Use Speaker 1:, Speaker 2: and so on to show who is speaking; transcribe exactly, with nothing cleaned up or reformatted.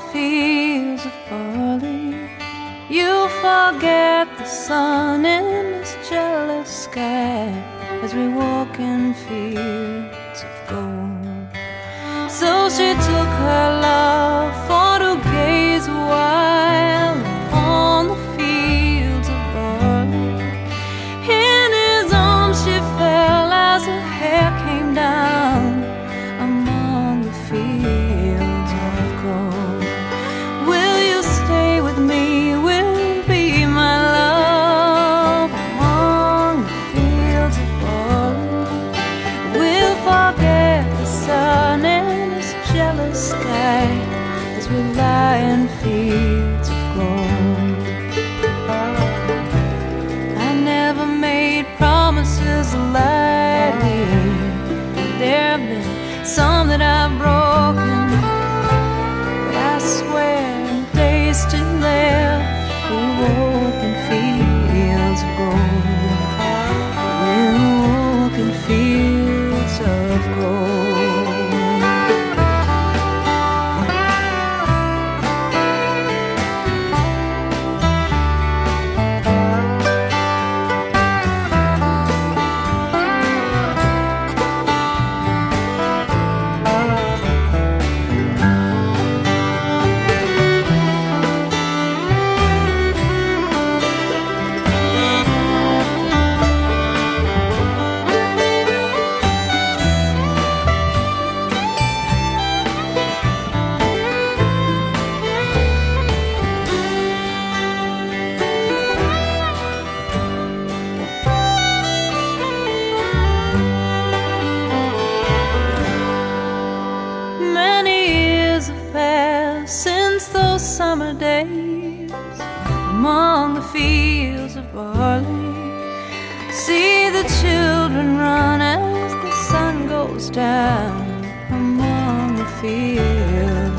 Speaker 1: fields of barley. You forget the sun in this jealous sky as we walk in fields of gold. So she took her love for to gaze a while upon the fields of barley. In his arms she fell as her hair came down among the fields of gold. Will you stay with me? Will you be my love among the fields of barley? We'll forget the sun and his jealous sky as we lie in fields of gold. I never made promises lightly. There have been some that I've broken, but I swear in place to left we'll walk in fields of gold. We'll walk in fields of gold. Since those summer days among the fields of barley, see the children run as the sun goes down among the fields.